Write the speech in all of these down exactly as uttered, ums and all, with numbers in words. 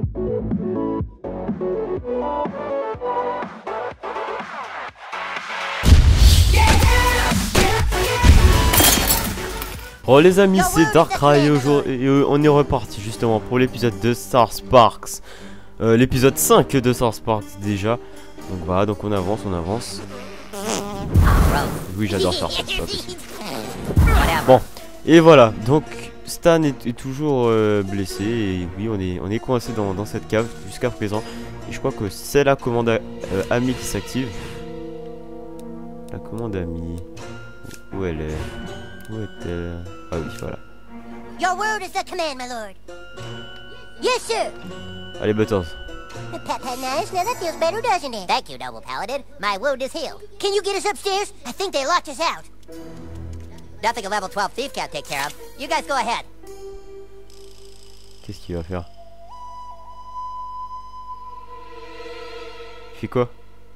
Bon les amis, c'est Darkrai et aujourd'hui on est reparti justement pour l'épisode de Star Sparks, euh, l'épisode cinq de Star Sparks déjà. Donc voilà, donc on avance, on avance. Oui, j'adore faire ça, c'est pas possible. Bon, et voilà, donc Stan est, est toujours euh, blessé et oui, on est, on est coincé dans, dans cette cave jusqu'à présent. Et je crois que c'est la commande à, euh, Ami qui s'active. La commande Ami, où elle est? Où est-elle? Ah oui, voilà. Your word is the command, my lord. Yes, sir. Allez, Butters. Pat, pat, nice. Now that feels better, doesn't it? Thank you, noble paladin. My wound is healed. Can you get us upstairs? I think they locked us out. Nothing a level twelve thief can't take care of. You guys go ahead. Qu'est-ce qu'il va faire? Il fait quoi?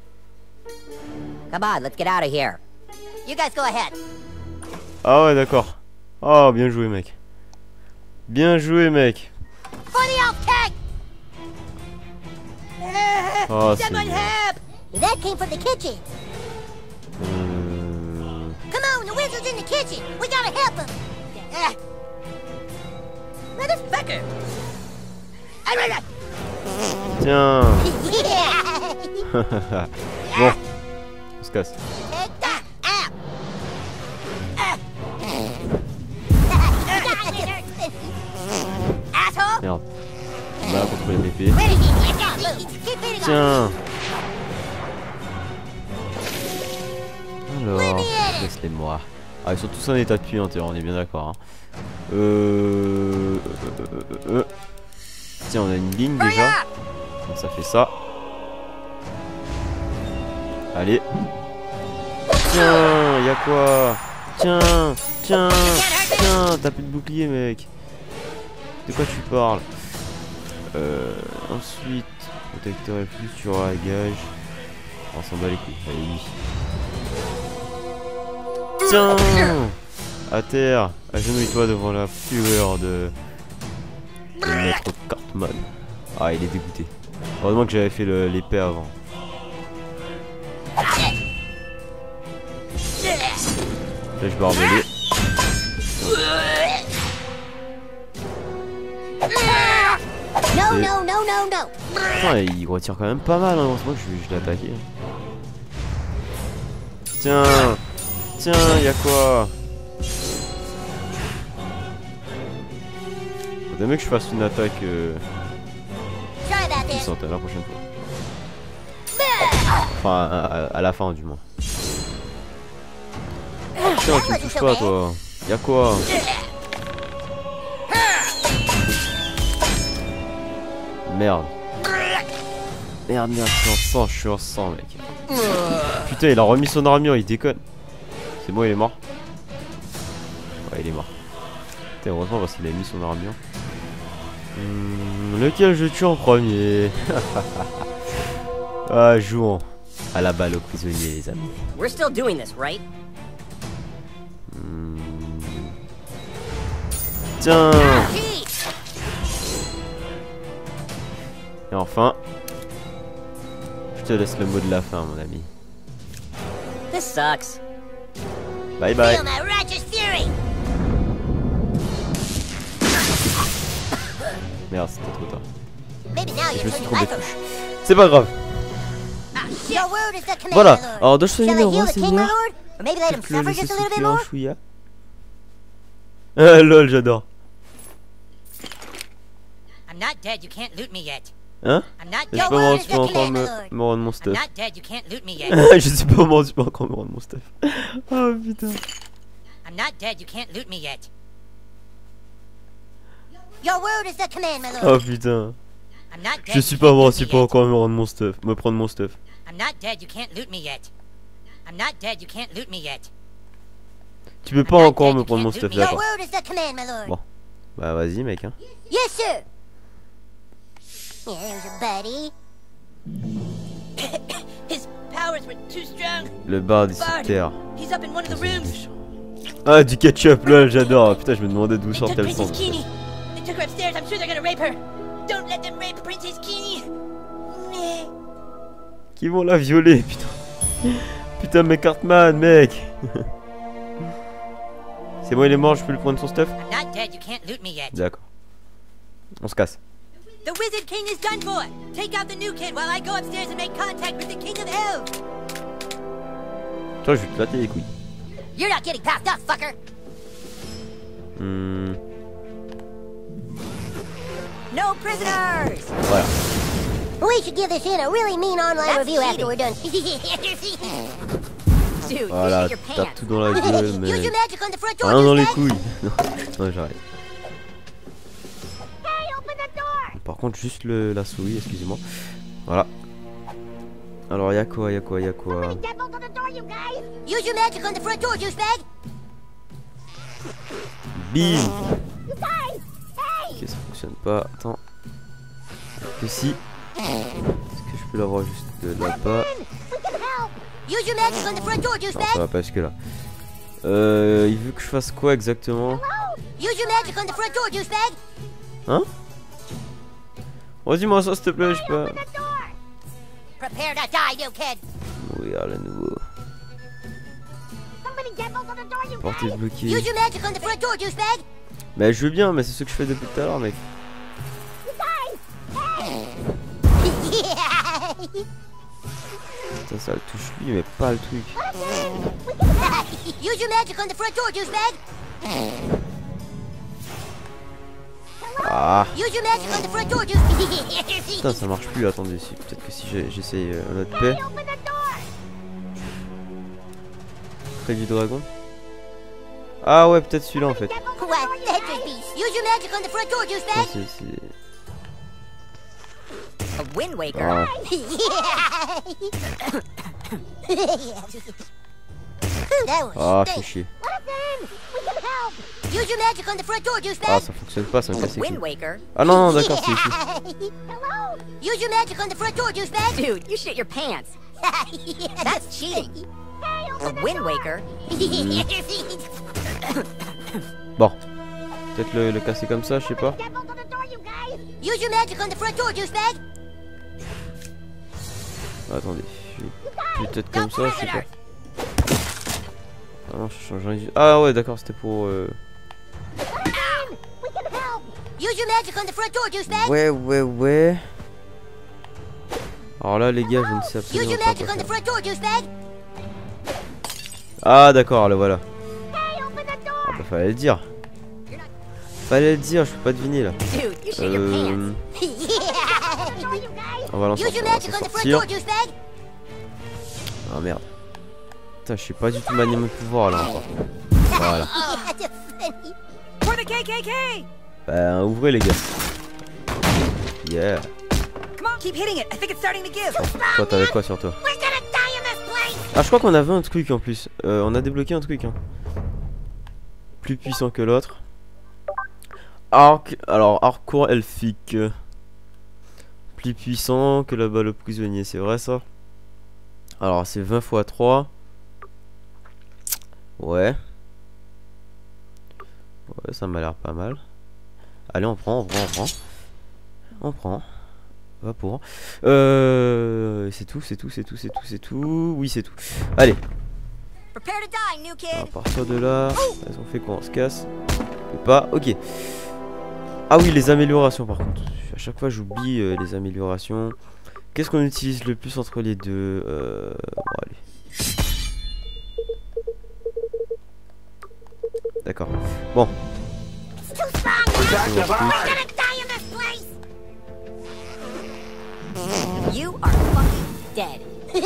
Come on, let's get out of here. You guys go ahead. Ah ouais, d'accord. Oh, bien joué, mec. Bien joué, mec. For the elf tank. Oh, c'est Someone help! That came from the kitchen. euh... Come on, the wizard's in the kitchen. We gotta help him. Uh, Motherfucker. Tiens. Bon, on se casse. Merde. On va contrôler l'épée. Tiens. Alors, laisse-les moi. Ah, ils sont tous en état de puanteur, on est bien d'accord. Hein. Euh... Euh, euh, euh... Tiens, on a une ligne déjà. Donc ça fait ça. Allez. Tiens, y'a quoi? Tiens, tiens, tiens, t'as plus de bouclier, mec. De quoi tu parles? Euh, ensuite, protecteur et plus, tu auras à gage. On s'en bat les couilles. Allez, oui. Tiens! À terre, agenouille-toi devant la fureur de... de Maître Cartman. Ah, il est dégoûté. Heureusement que j'avais fait l'épée avant. Flèche barbelée. No, no, no, no, no. Putain, il retire quand même pas mal, hein. Moi je, je l'ai attaqué. Tiens, tiens, y'a quoi? Faudrait mieux que je fasse une attaque euh, puissante à la prochaine fois. Enfin, à, à, à la fin du moins. Tiens, tu me touches pas toi. Y'a quoi? Merde. Merde, merde, je suis en sang, je suis en sang, mec. Putain, il a remis son armure, il déconne. C'est bon, il est mort. Ouais, il est mort. Putain, heureusement parce qu'il a mis son armure. Hum, lequel je tue en premier? Ah, jouons à la balle aux prisonniers, les amis. We're still doing this, right? Hum. Tiens. Et enfin, je te laisse le mot de la fin, mon ami. This sucks. Bye bye. Merde, c'était trop tard. Et je me suis trompé de touche. C'est pas grave. Voilà. Alors, dois-je soigner le roi, seigneur? Peut-être le laisser souffler en chouïa. Ah, lol, j'adore. I'm not dead, you can't loot me yet. Hein? I'm not Je sais pas comment tu peux encore me, me rendre mon I'm stuff. not dead, you can't loot me yet. Je sais pas comment tu peux encore me rendre mon stuff. Oh putain. I'm not dead, you can't loot me yet. Your word is the command, my lord. Oh putain. I'm not dead. Je suis pas mort, tu peux encore me rendre mon stuff, me prendre mon stuff. I'm not dead, you can't loot me yet. I'm not dead, you can't loot me yet. Tu peux pas encore me prendre mon stuff, Your d'accord. word is the command, my lord. Bon. Bah vas-y mec hein. Yes, sir. Here's your buddy. His powers were too strong. Le bar des terres. He's up in one of the rooms. Ah du ketchup là, j'adore. Putain, je me demandais d'où sortait le sang. They took her upstairs. I'm sure they're gonna rape her. Don't let them rape Princess Qui vont la violer, putain. Putain, mais Cartman, mec. C'est bon, il est mort, je peux lui prendre son stuff? I'm not dead. You can't loot me yet. D'accord. On se casse. The Wizard King is done for. Take out the new kid while I go upstairs and make contact with the King of Elves. Toi, je vais te flatter les couilles. You're not getting past us, fucker. Hmm. No prisoners! Voilà. We should give this in a really mean online That's review after cheating. we're done. Dude, Voilà, you shit your tape pants. tout dans la gueule, Use mais... your magic on the front door, Rien dans les douchebag. couilles. Non, non j'arrête. Hey, open the door. Par contre, juste le, la souris, excusez-moi. Voilà. Alors, y'a quoi, y'a quoi, y'a quoi? Devils on the door, you guys. Use your magic on the front door, douchebag. Bim. You guys. Hey. Ok, ça fonctionne pas. Attends. Que si. Est-ce que je peux l'avoir juste de là-bas? We can help. Use your magic on the front door, Non, ça douchebag. va pas jusque là. Euh, il veut que je fasse quoi exactement? Use your magic on the front door, douchebag. Hein? Redis-moi ça s'il te plaît, je sais pas. Open the door. Prepare to die, new kid. Oui, à la nouveau. Somebody devils on the door, you Porte est guys. bloquée. Use your magic on the front door, douchebag. Mais je veux bien, mais c'est ce que je fais depuis tout à l'heure, mec. You guys. Hey. Yeah. Putain, ça le touche lui, mais pas le truc. Use your magic on the front door, douchebag. Ah, Use your magic on the front door, douchebag. putain, ça marche plus. Attendez, si- peut-être que si j'ai- j'essaye euh, un autre paix. Hey, open the door. Près du dragon. Ah ouais, peut-être celui-là en fait. What? That just beast. Use your magic on the front door, Non, douchebag. c'est- c'est- A Wind Waker? Ah, That was ah, fait stink. chier. What then? We can help. Use your magic on the front door, Ah, douchebag. ça fonctionne pas, ça me casse les Wind couilles. Waker? Ah non, non, d'accord, c'est ici. Hello. Use your magic on the front door, douchebag. Dude, you shit your pants. That's cheating. Hey, A open the Wind door. Waker? Bon, peut-être le, le casser comme ça, je sais pas. Devils on the door, you guys. Use your magic on the front door, douchebag. Attendez, je vais peut-être comme ça, je sais pas. Ah non, je change rien. Ah ouais, d'accord, c'était pour. Euh... We can help. Use your magic on the front door, douchebag. Ouais, ouais, ouais. Alors là, les gars, je ne sais Use absolument your pas magic quoi on the faire. front door, douchebag. Ah d'accord, le voilà. Hey, open the door. Ah bah fallait le dire. Fallait le dire, je peux pas deviner là. Dude, you shit your Euh... pants. Door, you guys. On va l'en Use sortir, your on va magic s'en on the front sortir. door, douchebag. Ah merde. Putain, je sais pas du tout manier mes pouvoirs là encore. Voilà. For the K K K! Bah ouvrez les gars. Yeah. Come on, keep hitting it. I think it's starting to give. Toi t'avais quoi sur toi? We're gonna die in this place. Ah je crois qu'on avait un truc en plus. Euh, on a débloqué un truc hein. Plus puissant que l'autre. Arc. Alors arc court elfique. Plus puissant que la balle au prisonnier, c'est vrai ça? Alors c'est vingt fois trois. Ouais. Ouais, ça m'a l'air pas mal. Allez, on prend, on prend, on prend. On prend. Va pour. Euh, c'est tout, c'est tout, c'est tout, c'est tout, c'est tout. Oui, c'est tout. Allez, Prepare to die, new à kid. partir de là, elles ont fait qu'on se casse. Et pas, ok. Ah oui, les améliorations par contre. À chaque fois, j'oublie euh, les améliorations. Qu'est-ce qu'on utilise le plus entre les deux? euh, Bon, allez. D'accord. Bon. We're gonna die in this place. You are fucking dead.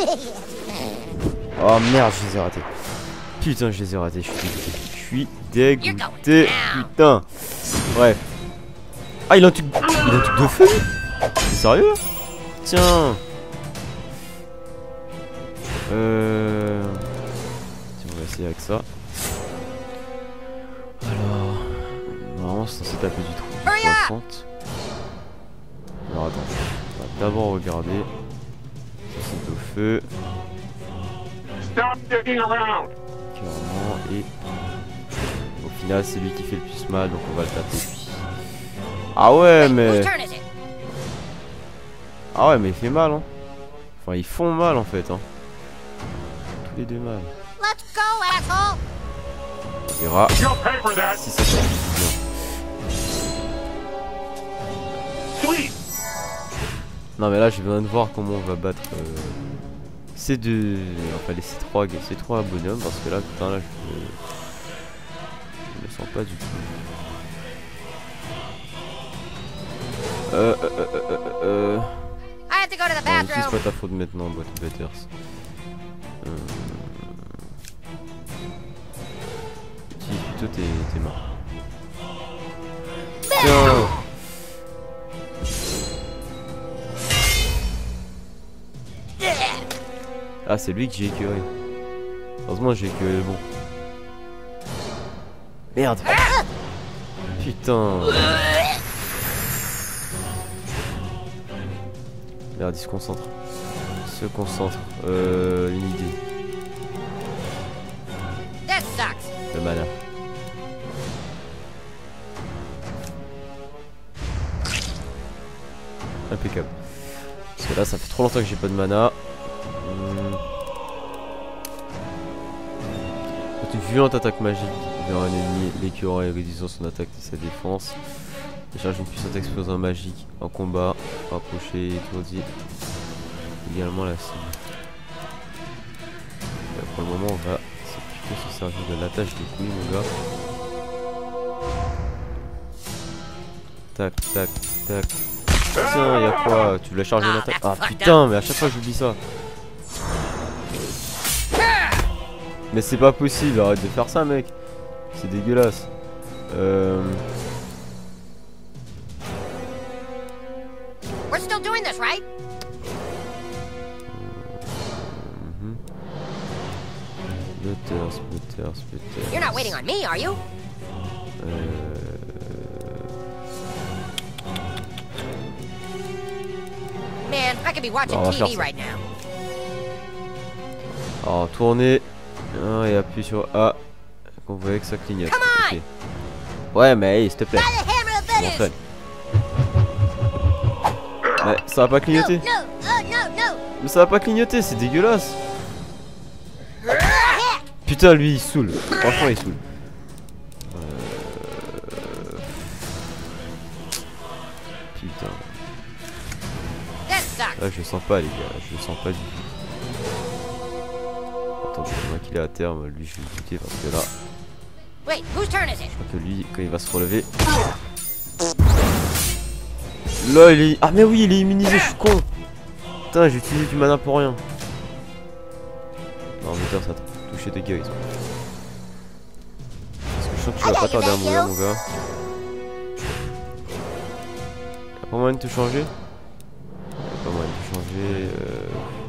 Oh merde, je les ai ratés. Putain, je les ai ratés. Je suis dégoûté. Je suis dégoûté. Putain. Bref. Ah, il a un truc. Il a un truc de feu. C'est sérieux là? Tiens. Euh. Tiens, on va essayer avec ça. Alors. Normalement, c'est censé taper du trou. soixante. Alors attends. On va d'abord regarder. Ça c'est au feu. Stop digging around. Clairement. Et. Au final, c'est lui qui fait le plus mal. Donc on va le taper lui. Ah ouais, mais. Whose turn is it? Ah ouais, mais il fait mal, hein. Enfin, ils font mal en fait, hein. Tous les deux mal. Let's go, asshole! On verra You'll pay for that. si ça fait bien. Sweet. Non, mais là, j'ai besoin de voir comment on va battre euh, ces deux. Enfin, les ces trois, ces trois bonhommes. Parce que là, putain, là, je, je me sens pas du tout. Euh, euh, euh, euh, euh. I have to go to the Non, utilise bathroom. pas ta faute maintenant, boîte de betters. Euh... Utilise plutôt tes, tes mains. Tiens. Ah, c'est lui que j'ai écœuré. Heureusement, j'ai écœuré le bon. Merde. Putain. Merde, il se concentre. Il se concentre. Euh, une idée. This sucks. Le mana. Impeccable. Parce que là, ça fait trop longtemps que j'ai pas de mana. Hum. Quand une violente attaque magique vers un ennemi, l'écœurant réduisant son attaque et sa défense. Décharge une puissante explosion magique en combat, rapproché, étourdi. Également la cible. Là, pour le moment, on va plutôt se servir de l'attache des couilles, mon gars. Tac, tac, tac. Tiens, y'a quoi? Tu voulais charger l'attaque? Ah putain, mais à chaque fois j'oublie ça. Mais c'est pas possible, arrête de faire ça, mec. C'est dégueulasse. Euh... We're still doing this, right? Mhm. Butters, butters, butters. You're not waiting on me, are you? Euh... Man, I could be watching On va faire T V ça. right now. Alors, tourner. Ah, et appuie sur A. Qu'on voyait que ça clignote. Come on! Ok. Ouais, mais hey, s'il te plaît. By the hammer of Bon, Venus! fun. Mais ça va pas No, clignoter. no, uh, no, no! Mais ça va pas clignoter, c'est dégueulasse. Putain, lui il saoule. Franchement, il saoule. Euh... Putain. This sucks. Là, je le sens pas, les gars. Je le sens pas du tout. Attendez, moi qu'il est à terme, lui je vais le buter parce que là, Wait, whose turn is it? je crois que lui, quand il va se relever. Là, il est. Ah, mais oui, il est immunisé, je suis con. Putain, j'ai utilisé du mana pour rien. Non, mais ça a touché des gars, ils ont. Parce que je sens que tu vas pas tarder à mourir, mon gars. Y'a pas moyen de te changer? Y'a pas moyen de te changer. Euh...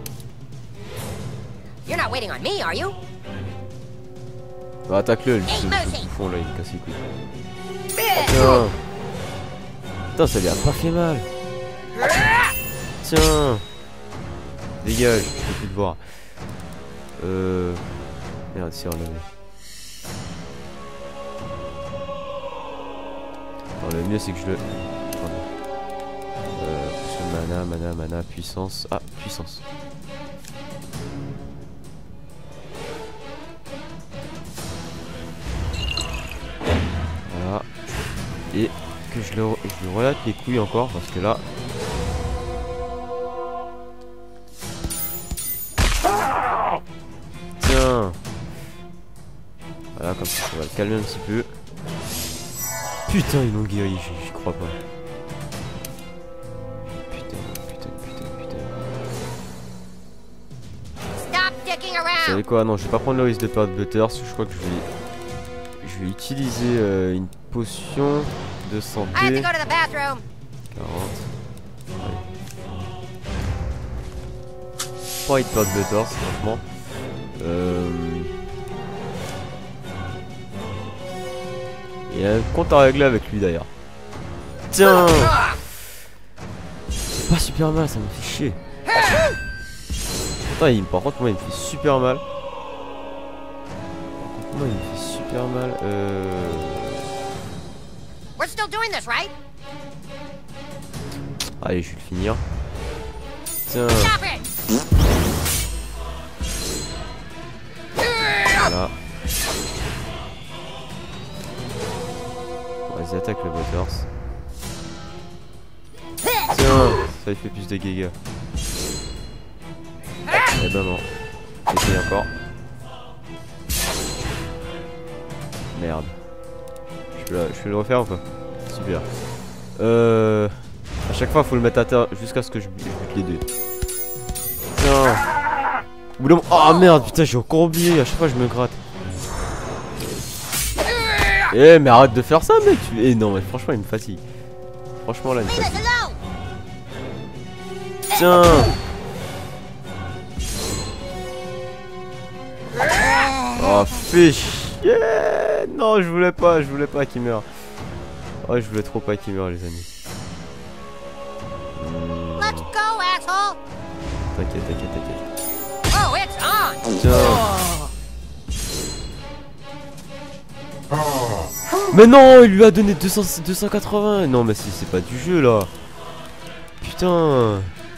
You're not waiting on me, are you? Bah, attaque-le, lui, ce, ce bouffon là, il me casse les couilles. Tiens. Putain, ça lui a pas fait mal. Tiens. Dégage, je peux plus te voir. Euh... Merde, si, relève. Alors, le mieux, c'est que je le... Pardon. Euh... Parce que mana, mana, mana, puissance... Ah, puissance. Voilà. Et que je le, je le relate les couilles encore, parce que là... Tiens. Voilà, comme ça, ça va le calmer un petit peu. Putain, ils l'ont guéri, j'y crois pas. Putain, putain, putain, putain. Stop dicking Vous around! savez quoi? Non, je vais pas prendre le risque de perdre Butters. Je crois que je vais... Je vais utiliser euh, une potion de I have to santé. go to the bathroom! quarante. Allez. Pas envie de perdre Butters, franchement. Euh... Il y a un compte à régler avec lui d'ailleurs. Tiens! C'est pas super mal, ça me fait chier. Putain, il, par contre, moi il me fait super mal. Par contre, moi il me fait super mal. Euh... We're still doing this, right? Allez, je vais le finir. Tiens. Stop it! Voilà. Vas-y, attaque le Butters. Tiens, ça lui fait plus de dégâts. Eh ben non. Essaye encore. Merde. Je peux, la, je peux le refaire ou pas? Super. Euh... À chaque fois faut le mettre à terre jusqu'à ce que je, je bute les deux. Tiens. Oh ah, merde, putain, j'ai encore oublié. À chaque fois je me gratte. Eh mais arrête de faire ça mec. Eh non mais franchement il me fatigue. Franchement là il me fatigue. Tiens. Oh fais chier. Non je voulais pas, je voulais pas qu'il meure. Oh je voulais trop pas qu'il meure les amis. Hmm. Let's go, asshole. T'inquiète, t'inquiète, t'inquiète. Oh, it's on. Tiens. Mais non, il lui a donné deux cents, deux cent quatre-vingts. Non mais c'est pas du jeu là. Putain.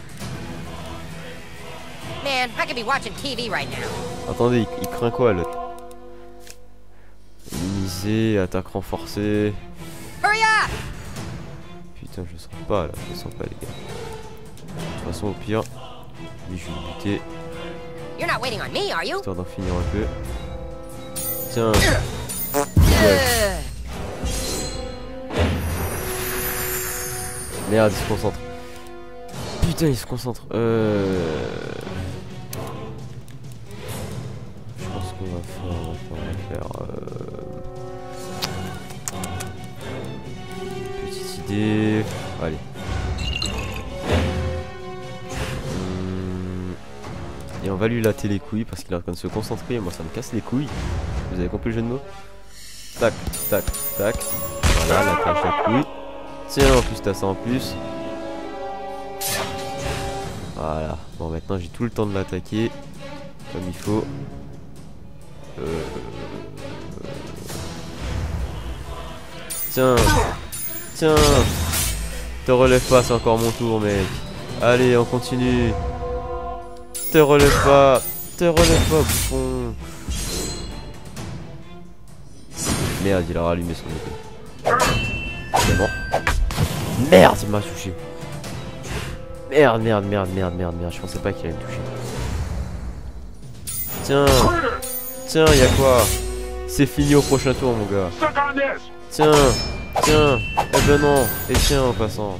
Man, I could be watching T V right now. Attendez, il, il craint quoi l'autre? Immunisé, attaque renforcée. Hurry up. Putain, je le sens pas là, je le sens pas les gars. De toute façon, au pire, lui je vais le buter. You're not waiting on me, are you? Histoire d'en finir un peu. Tiens. Uh. Merde, il se concentre. Putain, il se concentre. Euh... Je pense qu'on va faire, on va faire, on va faire. Euh... Petite idée. Allez. Hum... Et on va lui latter les couilles parce qu'il est en train de se concentrer. Moi, ça me casse les couilles. Vous avez compris le jeu de mots? Tac, tac, tac. Voilà, la tâche la couille. Tiens, en plus, t'as ça en plus. Voilà. Bon, maintenant, j'ai tout le temps de l'attaquer. Comme il faut. Euh... Tiens. Tiens. Te relève pas, c'est encore mon tour, mec. Allez, on continue. Te relève pas. Te relève pas, bouffon. Merde, il a rallumé son épée. C'est bon. Merde, il m'a touché. Merde, merde, merde, merde, merde, merde. Je pensais pas qu'il allait me toucher. Tiens. Tiens, y'a quoi? C'est fini au prochain tour, mon gars. Tiens. Tiens. Eh ben non. Et tiens, en passant.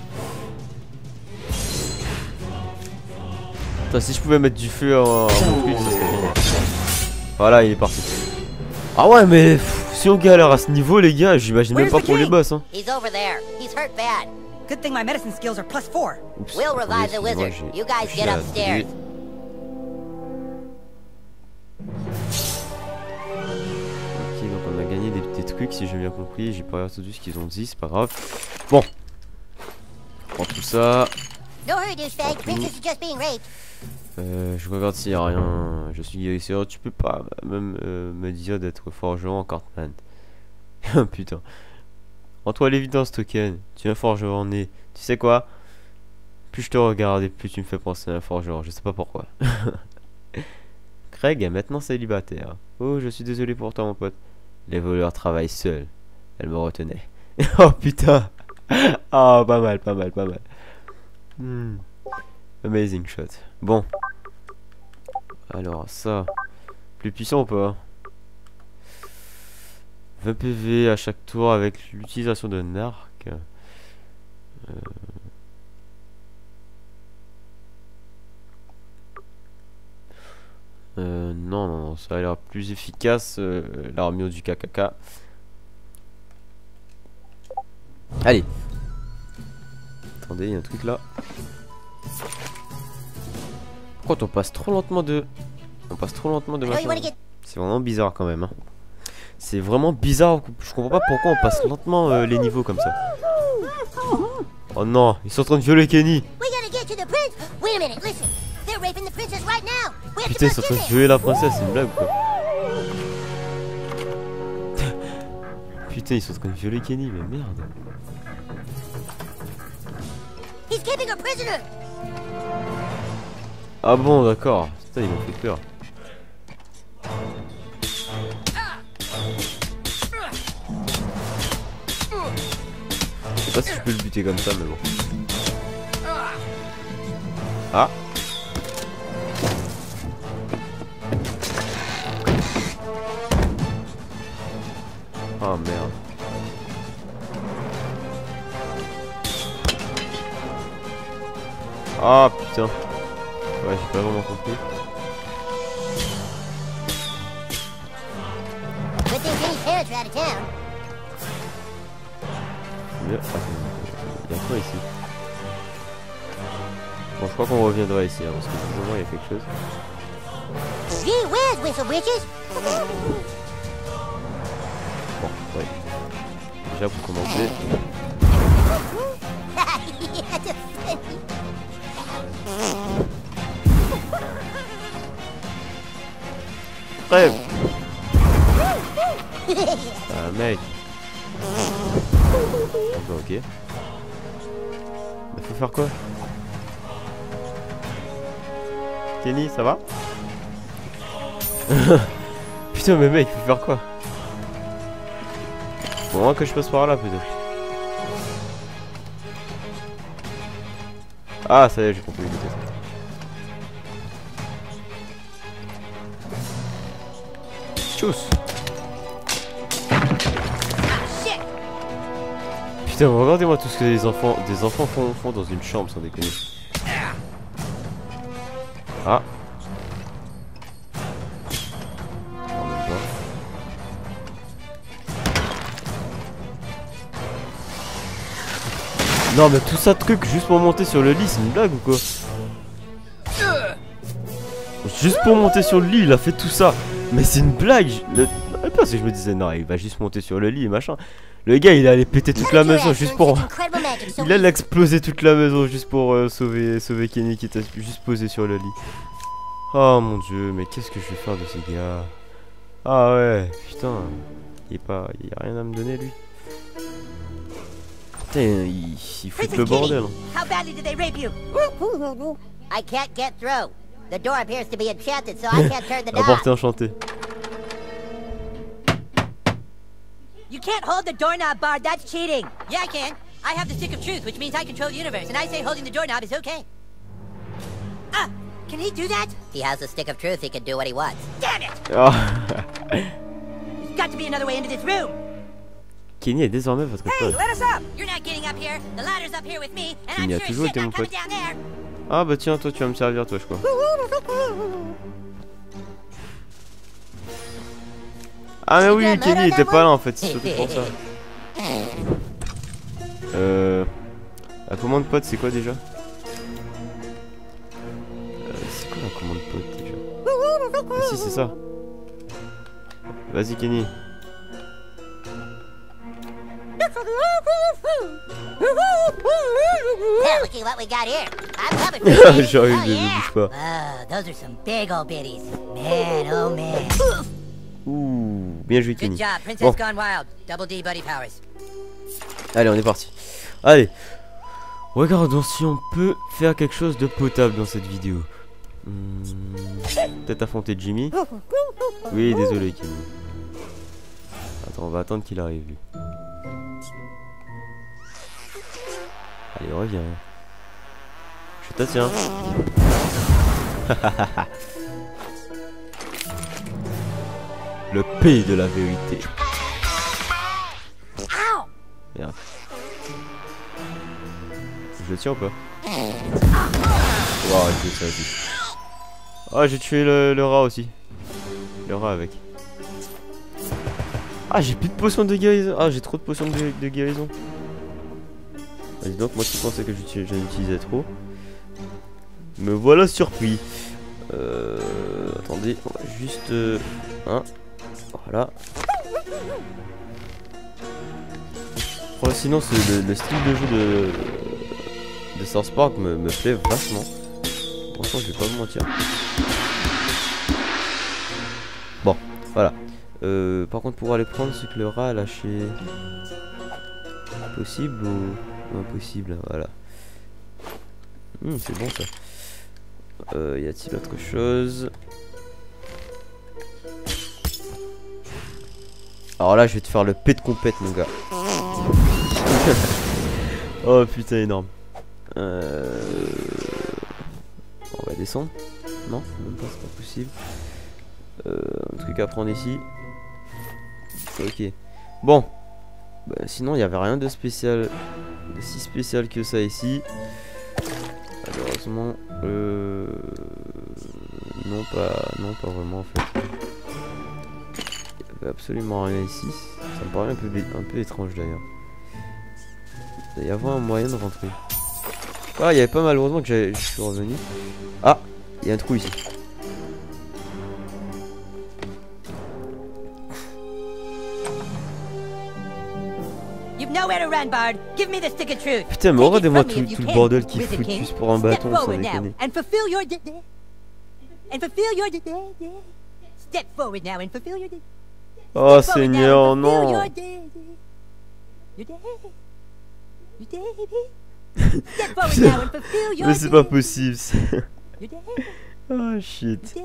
Putain, si je pouvais mettre du feu à mon truc, ça serait bien. Voilà, il est parti. Ah ouais, mais pff, si on galère à ce niveau, les gars, j'imagine même pas pour les boss. Hein. He's over there. He's hurt bad. Good thing my medicine skills are plus four. Oups, We'll revive the excusez-moi, wizard. j'ai- You guys j'ai get appuyé. upstairs. Ok, donc on a gagné des petits trucs si j'ai bien compris. J'ai pas entendu ce qu'ils ont dit, c'est pas grave. Bon, on prend tout ça. No hurry, douchebag. Princess is just being raped. Euh, je regarde s'il y a rien. Je suis guérisseur. Tu peux pas même euh, me dire d'être forgeron en Cartman. Putain. En toi l'évidence, token. Tu es un forgeron né. Tu sais quoi? Plus je te regarde et plus tu me fais penser à un forgeron. Je sais pas pourquoi. Craig est maintenant célibataire. Oh, je suis désolé pour toi, mon pote. Les voleurs travaillent seuls. Elle me retenait. Oh putain. Ah, oh, pas mal, pas mal, pas mal. Hmm. Amazing shot. Bon. Alors, ça. Plus puissant ou pas? vingt P V à chaque tour avec l'utilisation d'un arc. Euh... Euh, non, non, non, ça a l'air plus efficace, euh, l'armure du K K K. Allez. Attendez, il y a un truc là. Pourquoi on passe trop lentement de... On passe trop lentement de machin. C'est vraiment bizarre quand même. Hein. C'est vraiment bizarre. Je comprends pas pourquoi on passe lentement euh, les niveaux comme ça. Oh non, ils sont en train de violer Kenny. Putain, ils sont en train de violer la princesse, c'est une blague ou quoi? Putain, ils sont en train de violer Kenny, mais merde. Ah bon, d'accord. Putain, ils m'ont fait peur. Je sais pas si je peux le buter comme ça, mais bon. Ah. Oh merde. Ah putain. Ouais, j'ai pas vraiment compris. Good thing Jenny's parents are out of town. Bien. Ah, il y a quoi ici? Bon, je crois qu'on reviendra ici, hein, parce que visiblement il y a quelque chose. Gee whiz, Whistle Britches. Bon, ouais. Déjà pour commencer. Bref. Ah mec. Ok. Il faut faire quoi? Kenny, ça va? Putain mais mec, il faut faire quoi? Faut vraiment que je passe par là peut-être. Ah ça y est, j'ai compris peut-être. Tchuss. Putain, regardez-moi tout ce que les enfants, des enfants font, font dans une chambre sans déconner. Ah. En même temps. Non mais tout ça truc juste pour monter sur le lit, c'est une blague ou quoi? Juste pour monter sur le lit, il a fait tout ça. Mais c'est une blague. Le... Parce que je me disais non, il va juste monter sur le lit et machin. Le gars il allait péter toute la maison juste pour... Il allait exploser toute la maison juste pour euh, sauver, sauver Kenny qui était juste posé sur le lit. Oh mon dieu, mais qu'est-ce que je vais faire de ces gars? Ah ouais, putain. Il est pas... Il y a rien à me donner lui. Putain, il, il fout le bordel. How badly did they rape you? I can't get through. The door appears to be enchanted, so I can't turn the La knob. porte est enchantée. You can't hold the doorknob, Bard. That's cheating. Yeah, I can. I have the stick of truth, which means I control the universe, and I say holding the doorknob is okay. Ah, can he do that? He has a stick of truth. He can do what he wants. Damn it! Oh. There's got to be another way into this room. Kenny est désormais votre Hey, pote. let us up! You're not getting up here. The ladder's up here with me, and I'm Il a sure as toujours shit été not mon coming pote. down there. Ah bah tiens, toi tu vas me servir toi je crois. Ah mais oui, Kenny était pas là en fait, c'est surtout pour ça. Euh... La commande pote c'est quoi déjà? euh, C'est quoi la commande pote déjà? Ah si c'est ça. Vas-y Kenny. Well, looky what we got here. I'm coming for you. J'arrive, Oh, je yeah. bouge pas. Wow, those are some big old bitties. Man, oh man. Ouh, bien joué Good Kenny. job, Princess Bon, Gone Wild. Double D buddy powers. allez on est parti. Allez. Regardons si on peut faire quelque chose de potable dans cette vidéo. Hmm, peut-être affronter Jimmy. Oui, désolé Kenny. Attends, on va attendre qu'il arrive lui. Allez, reviens. Je t'attends. Le pays de la vérité. Merde. Je le tiens ou pas? Wow, je ça aussi. Oh, j'ai tué le, le rat aussi. Le rat avec. Ah, j'ai plus de potions de guérison. Ah, j'ai trop de potions de, de guérison. Ah, dis donc, moi qui pensais que j'en utilisais trop. Me voilà surpris. Euh, attendez, on va juste... Euh, hein, voilà. Oh, sinon, le, le style de jeu de, de South Park me, me plaît vachement. Franchement, je vais pas vous mentir. Bon, voilà. Euh, par contre, pour aller prendre ce que le rat a lâché. Possible ou, ou impossible? Voilà. Mmh, c'est bon ça. Euh, y a-t-il autre chose? Alors là, je vais te faire le P de compète, mon gars. Oh putain, énorme. Euh... On va descendre. Non, même pas, c'est pas possible. Euh, un truc à prendre ici. Ok. Bon. Bah, sinon, il n'y avait rien de spécial. De si spécial que ça ici. Malheureusement. Euh... Non, pas... non, pas vraiment en fait. Il n'y avait absolument rien ici. Ça me paraît un peu, un peu étrange d'ailleurs. Il doit y avoir un moyen de rentrer. Ah, il y avait pas malheureusement que je suis revenu. Ah, il y a un trou ici. Putain, mais regardez-moi tout, tout le bordel qui fout juste pour un bâton, sans déconner. Oh Seigneur, non. Mais c'est pas possible. Oh shit.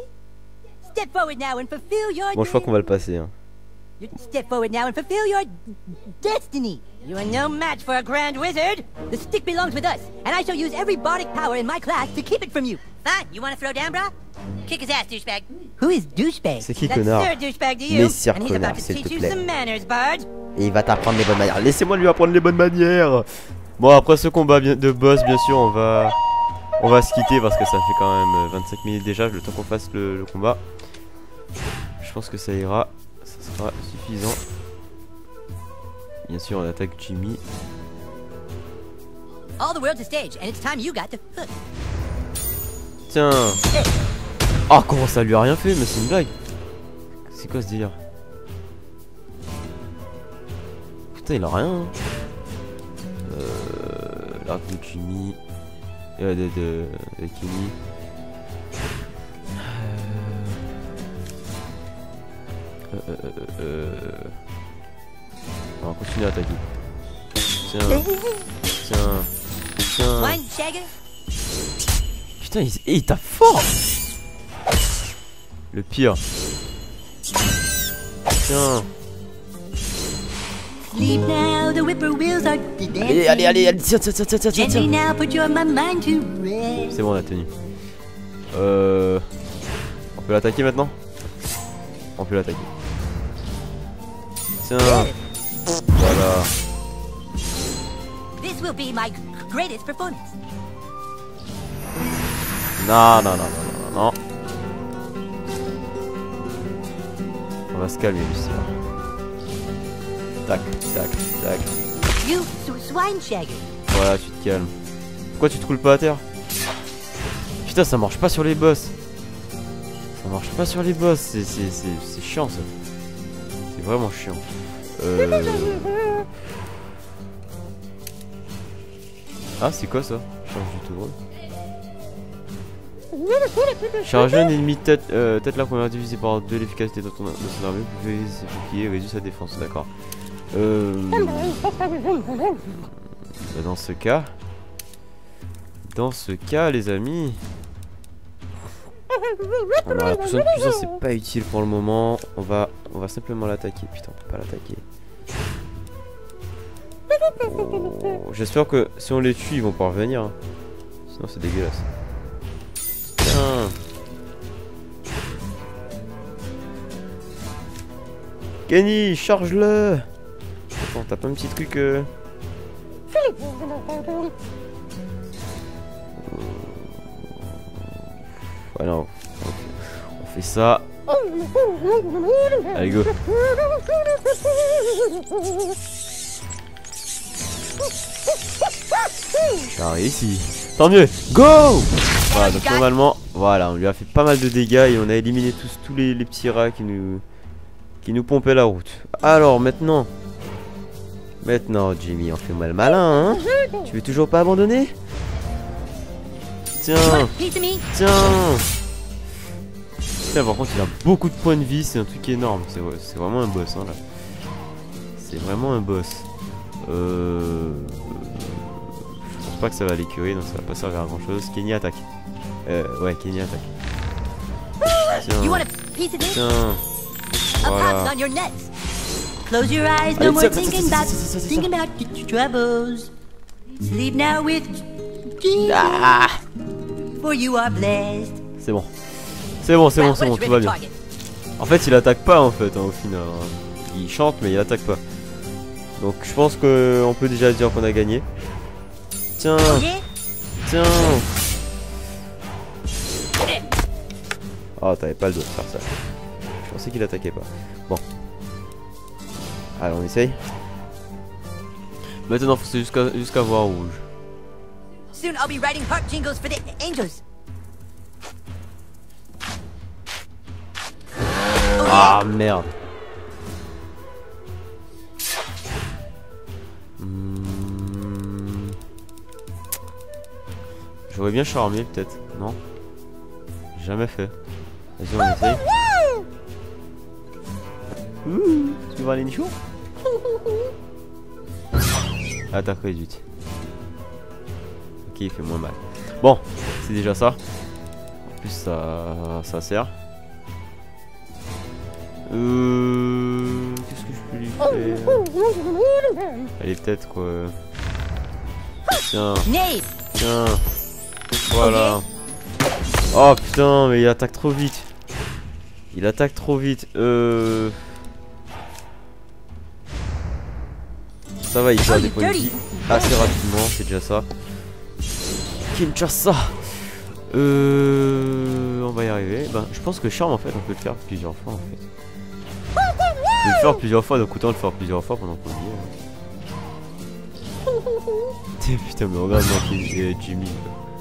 Bon, je crois qu'on va le passer. Hein. Step forward now and fulfill your destiny. You are no match for a grand wizard. The stick belongs with us, and I shall use every bardic power in my class to keep it from you. Fine. You want to throw down, brah? Kick his ass, douchebag. Who is douchebag? C'est qui, connard? Messire connard, s'il te plaît. Et il va t'apprendre les bonnes manières. Laissez-moi lui apprendre les bonnes manières. Bon, après ce combat de boss, bien sûr, on va on va se quitter parce que ça fait quand même vingt-cinq minutes déjà. Le temps qu'on fasse le, le combat. Je pense que ça ira. Ça sera suffisant. Bien sûr, on attaque Jimmy. Tiens. Oh, comment ça lui a rien fait? Mais c'est une blague. C'est quoi ce délire? Putain, il a rien. Hein. Euh, L'arc de Jimmy. Euh, de, de, de Kenny. Euh, euh, euh, euh. On va continuer à attaquer. Tiens. Tiens. Tiens. Putain, il, il tape fort. Le pire. Tiens. Allez, allez, allez, allez, tiens, tiens, tiens, tiens, tiens, tiens. C'est bon, on a tenu. Euh... On peut l'attaquer maintenant? On peut l'attaquer. Tiens. Voilà. Non, non, non, non, non, non. On va se calmer ici. Tac, tac, tac. Voilà, tu te calmes. Pourquoi tu te roules pas à terre? Putain, ça marche pas sur les boss. Ça marche pas sur les boss. C'est chiant ça. C'est vraiment chiant. Euh... Ah, c'est quoi ça? Charge du tour. Charger un ennemi tête, euh, tête la première divisée par deux l'efficacité de, ton, de son armure. Vous pouvez s'efficacer et réduire sa défense. D'accord. Euh... Dans ce cas, dans ce cas, les amis, on aura la potion de puissance, c'est pas utile pour le moment. On va, on va simplement l'attaquer. Putain, on peut pas l'attaquer. Oh, j'espère que si on les tue, ils vont pas revenir. Hein. Sinon, c'est dégueulasse. Tiens. Kenny, charge-le. Attends, t'as pas un petit truc euh... Voilà, on fait ça. Allez, go. J'arrive ici. Tant mieux. Go. Voilà, donc normalement, voilà, on lui a fait pas mal de dégâts et on a éliminé tous, tous les, les petits rats qui nous, qui nous pompaient la route. Alors maintenant, maintenant, Jimmy, on fait mal malin, hein? Tu veux toujours pas abandonner? Tiens, tiens. Tiens, par contre, il a beaucoup de points de vie, c'est un truc énorme. C'est vraiment un boss, hein, là. C'est vraiment un boss. Euh... Je pense pas que ça va l'écurer, donc ça va pas servir à grand chose. Kenny attaque. Euh, ouais, Kenny attaque. You Tiens, want a piece of this? tiens. A Voilà. pop's on your nuts. Close your eyes, no Allez, more tiens, tiens, thinking tiens, about, tiens, tiens, tiens, tiens. thinking about your your troubles. Sleep now with Jesus, Ah, for you are blessed. c'est bon. C'est bon, c'est bon, Well, c'est bon, what is tout your va favorite bien. target? En fait, il attaque pas en fait, hein, au final. Il chante, mais il attaque pas. Donc, je pense qu'on peut déjà dire qu'on a gagné. Tiens, Oh yeah? tiens. Oh, t'avais pas le droit de faire ça. Je pensais qu'il attaquait pas. Bon. Allez, on essaye. Maintenant, faut jusqu'à jusqu'à voir rouge. Soon I'll be writing heart jingles for the angels. Ah merde. Hmm. J'aurais bien charmé peut-être, non? Jamais fait. Vas-y, on essaye. Ouh, tu vas aller nichon? Attaque réduite. Ok, il fait moins mal. Bon, c'est déjà ça. En plus, ça, ça sert. Euh... Qu'est-ce que je peux lui faire? Allez, peut-être quoi. Tiens, Knave! tiens. Voilà. Oh putain, mais il attaque trop vite. Il attaque trop vite. Euh... Ça va, il perd des points de vie assez rapidement, c'est déjà ça. Kinshasa. Euh... On va y arriver. Ben, je pense que Charme, en fait, on peut le faire plusieurs fois, en fait. On peut le faire plusieurs fois, donc autant le faire plusieurs fois pendant qu'on y est. Putain, mais regarde-moi qui est Jimmy.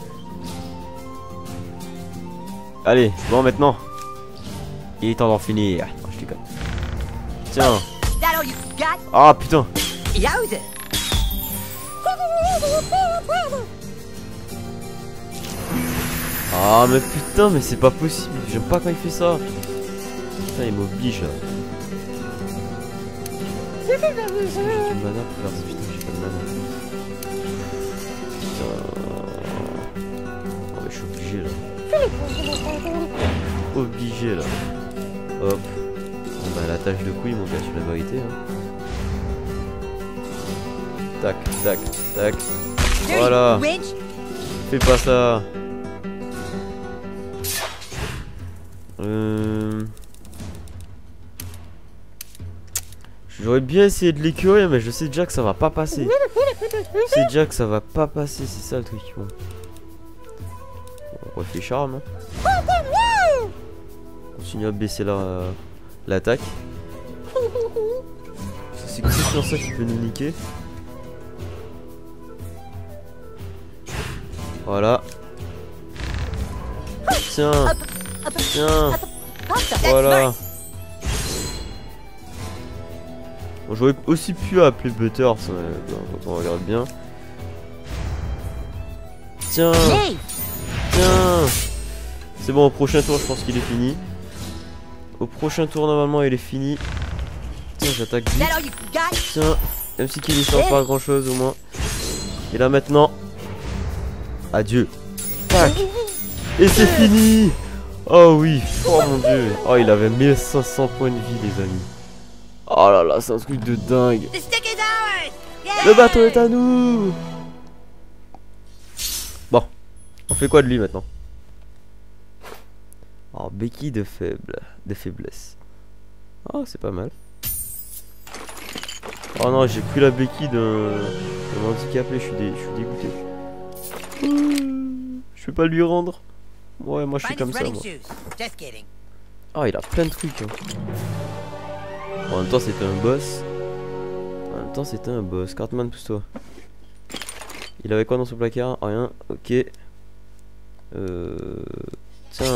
Allez, bon, maintenant. Il est temps d'en finir. Oh, je déconne. Tiens. That all you got? Ah, putain. Yowza! Ah, mais putain, mais c'est pas possible. J'aime pas quand il fait ça. Putain, il m'oblige là. Est-ce que j'ai du mana pour faire ça? Putain, j'ai pas de mana. Putain. Oh, mais je suis obligé là. Obligé là. Hop. Bon, bah, la tâche de couille, mon gars, sur la vérité. Hein. Tac, tac, tac. Voilà. Fais pas ça. Euh... J'aurais bien essayé de l'écurer, mais je sais déjà que ça va pas passer. Je sais déjà que ça va pas passer, c'est ça le truc. Bon. On refait charme. Hein. Continue à baisser la l'attaque. C'est exactement ça qui peut nous niquer. Voilà. Tiens. Tiens. Voilà. Bon, j'aurais aussi pu appeler Butters euh, quand on regarde bien. Tiens. Tiens. C'est bon, au prochain tour, je pense qu'il est fini. Au prochain tour, normalement, il est fini. Tiens, j'attaque vite. Tiens. Même si qu'il ne sort pas grand chose, au moins. Et là, maintenant. Adieu. Tac. Et c'est fini. Oh oui. Oh mon dieu. Oh, il avait mille cinq cents points de vie, les amis. Oh là là, c'est un truc de dingue. Le bateau est à nous. Bon. On fait quoi de lui maintenant? Oh, béquille de faible. De faiblesse. Oh, c'est pas mal. Oh non, j'ai pris la béquille d'un handicapé. Je suis dé... dégoûté. Je peux pas lui rendre. Ouais, moi je suis comme ça, moi. Oh, il a plein de trucs. Hein. En même temps, c'était un boss. En même temps, c'était un boss. Cartman, pousse-toi. Il avait quoi dans son placard? Rien. Ok. Euh... Tiens.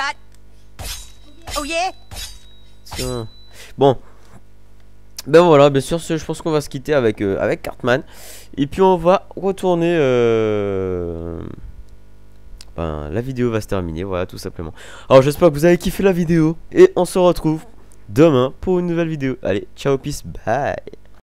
Tiens. Bon. Ben voilà, bien sûr, je pense qu'on va se quitter avec, euh, avec Cartman. Et puis on va retourner... Euh... Ben, la vidéo va se terminer, voilà, tout simplement. Alors j'espère que vous avez kiffé la vidéo. Et on se retrouve demain pour une nouvelle vidéo. Allez, ciao, peace, bye.